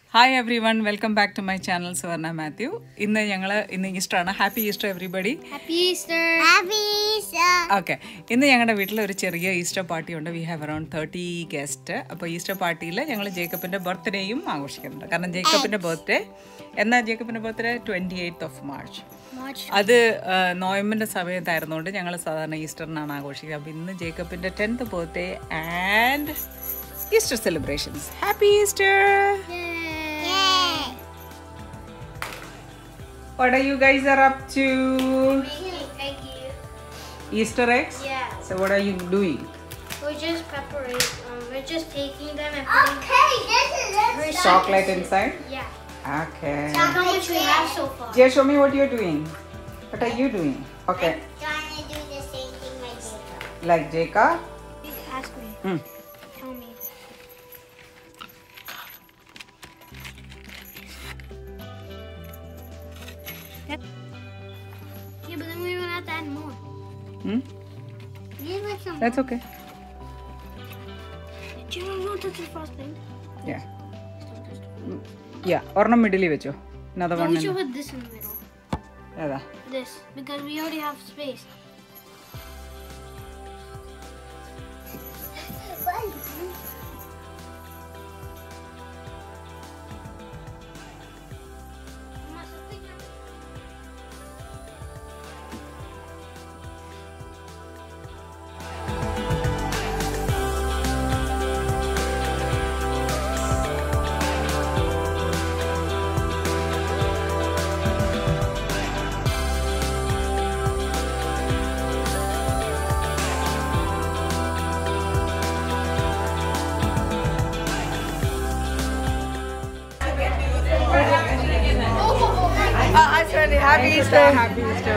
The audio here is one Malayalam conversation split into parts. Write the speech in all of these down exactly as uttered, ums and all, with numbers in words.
Hi everyone, welcome back to my channel Savarna Matthew. Inna ഞങ്ങൾ ഇന്ന് ഈസ്റ്റർ ആണ്. Happy Easter everybody. Happy Easter. Happy Easter. Okay, ഇന്ന് ഞങ്ങളുടെ വീട്ടിൽ ഒരു ചെറിയ ഈസ്റ്റർ പാർട്ടി ഉണ്ട്. We have around thirty guest. അപ്പോൾ ഈസ്റ്റർ പാർട്ടിയിൽ ഞങ്ങൾ ജേക്കബിൻ്റെ ബർത്ത്ഡേയും ആഘോഷിക്കുന്നുണ്ട്. കാരണം ജേക്കബിൻ്റെ ബർത്ത്ഡേ എന്നാ ജേക്കബിൻ്റെ birthday twenty eighth of March. അത് നോയമ്പിൻ്റെ സമയത്തായിരുന്നുകൊണ്ട് ഞങ്ങൾ സാധാരണ ഈസ്റ്ററിനാണ് ആഘോഷിക്കുക. അപ്പോൾ ഇന്ന് ജേക്കബിൻ്റെ tenth birthday and Easter celebrations. Happy Easter. What are you guys are up to? Making egg Easter eggs? Yeah. So what are you doing? We're just preparing. Um, we're just taking them and putting. Okay, this is it. Chocolate inside? Yeah. Okay. Look how much we have so far. Jay, show me what you're doing. What are you doing? Okay. I'm trying to do the same thing like Jacob. Like Jacob? Ask me. Hmm. Tell me. Yeah, but then we're gonna have to add more. Hmm? Yeah, like some. That's okay. Do you know touch the frosting? Yeah. Yeah. Ornam middle vecho. Another No, one. we should put this in the middle. Yeah. This, because we already have space. Happy Easter. Happy Easter.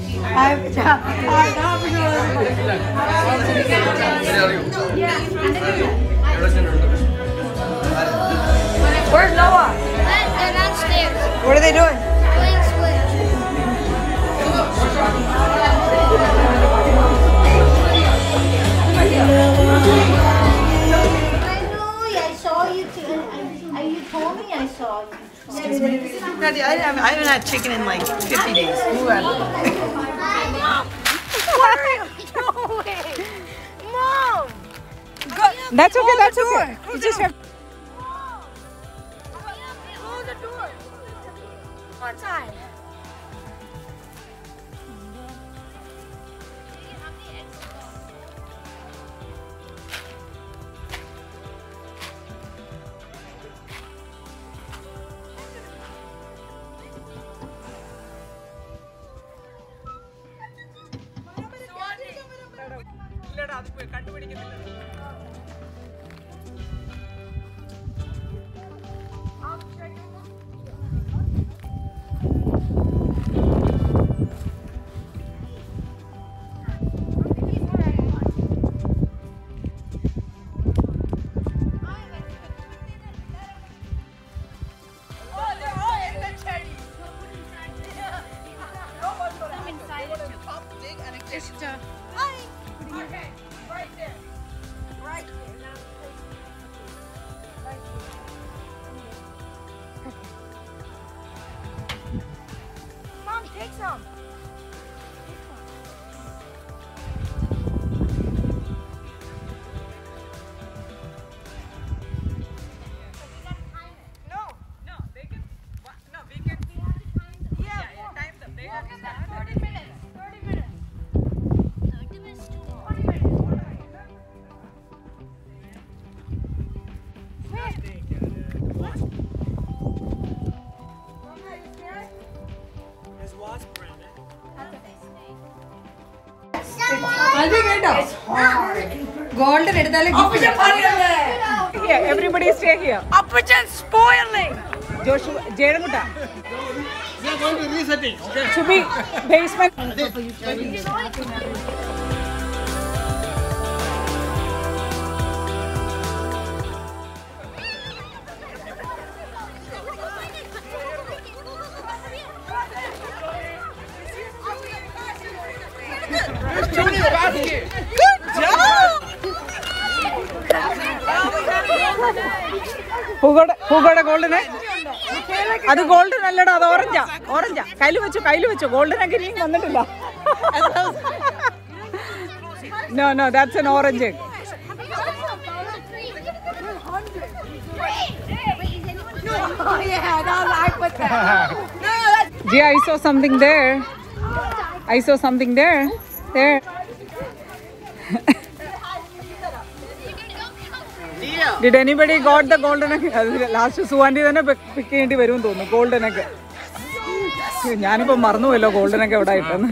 Where's Noah? They're downstairs. What are they doing? Playing Switch. I know, I saw you too. I, you told me I saw you. Excuse me. Daddy, I haven't, I haven't had chicken in like fifty days. Move out. Mom! No way! Mom! That's okay. That's okay. You just have. Close the door. One time. Mom, take some. No, no, they can. No, we can. Yeah, yeah, time them. They have thirty minutes. thirty minutes. thirty minutes too long. twenty minutes. Golden edutale here. Everybody stay here. Appachan spoiling. Joshua, Jayamutta. We are going to resetting, okay? To be basement. Who got who got a golden egg? അത് ഗോൾഡൻ അല്ലടാ, അത് ഓറഞ്ചാ. ഓറഞ്ചാ. കയ്യിൽ വെച്ചു, കയ്യിൽ വെച്ചു. ഗോൾഡൻ ഒക്കെ ഇനിയും വന്നിട്ടില്ല. No, no, that's an orange egg. Oh yeah, no, I put that. Gia, I saw something there. I saw something there. There. Did anybody got the golden egg? Last Suwandi തന്നെ പിക്ക് ചെയ്യേണ്ടി വരും തോന്നുന്നു ഗോൾഡൻ ഒക്കെ. ഞാനിപ്പോ മറന്നുപോയല്ലോ ഗോൾഡൻ ഒക്കെ എവിടെ ആയിട്ടെന്ന്.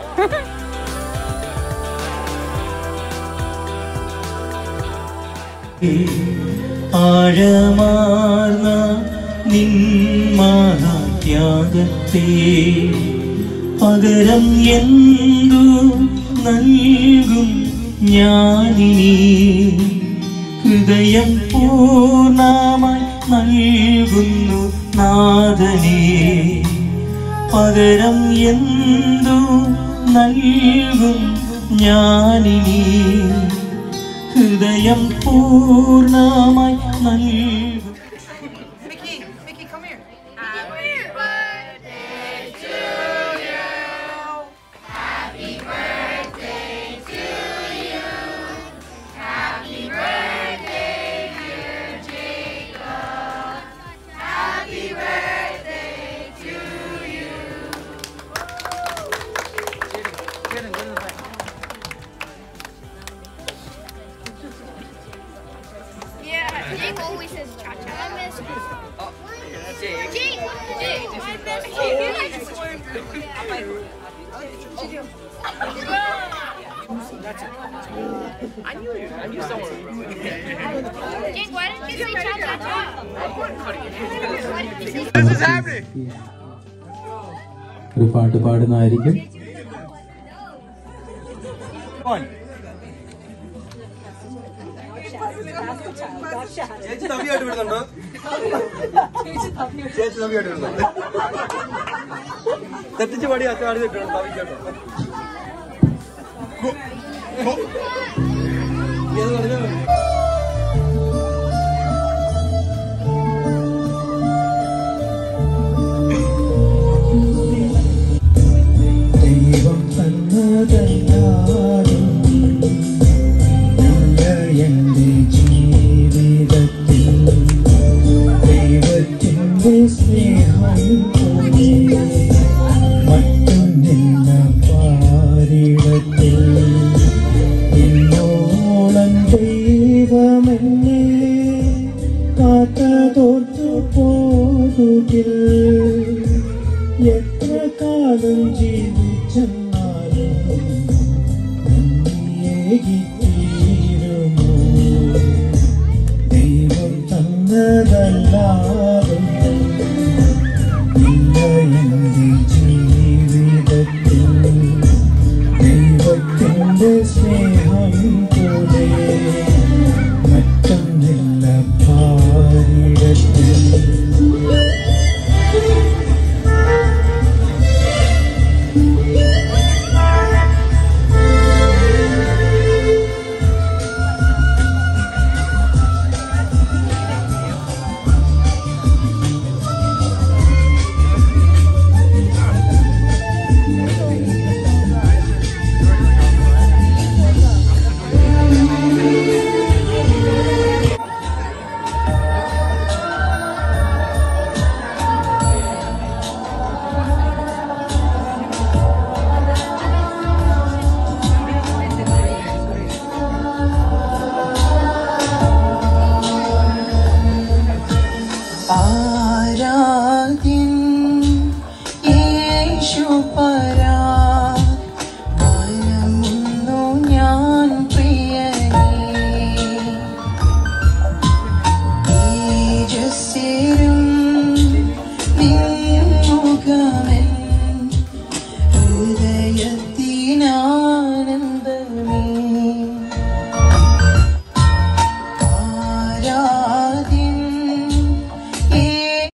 ആഴമാർന്ന നിൻ മഹാത്യാഗത്തെ പകരം എന്തു നൽകും ഞാനിനി ഹൃദയം പൂർണ്ണമായി നൽകുന്നു നാഥനേ പകരം എന്തു നൽകും ഞാനിനി ഹൃദയം പൂർണ്ണമായി നൽകും. Mickey, Mickey, come here. Happy birthday to you. Happy birthday to you. Happy birthday, dear Jacob. Happy birthday to you. Yeah, Jake always says cha-cha. I miss Jake. Jake, Jake, I miss Jake. You like to swear. I knew you. I knew someone. Jake, why didn't you say cha-cha-cha? Why didn't you say This is happening. ഒരു പാട്ട് പാടുന്നതായിരിക്കും. ചേച്ചി തവിയായിട്ട് വിടുന്നുണ്ടോ? ചേച്ചി തവിയായിട്ട് വിടുന്നുണ്ട്. തെറ്റിച്ച് പടി അച്ചാടി നിൽക്കണം തവിക്കട്ടോ. ഏത് പറഞ്ഞാൽ ദൈവം തന്നതല്ലാതെ എന്റെ ജീവിതത്തിൽ ദൈവത്തിന്റെ സ്നേഹം പോലെ മറ്റൊന്നില്ല പാരിടത്തിൽ എന്നോളം ദൈവമെന്നെ കാത്തതോർത്തു പോകുകിൽ എത്ര കാലം ജീവിച്ചെന്നാലും നന്ദിയേകിത്തീരുമോ ദൈവം തന്നതല്ലാതെ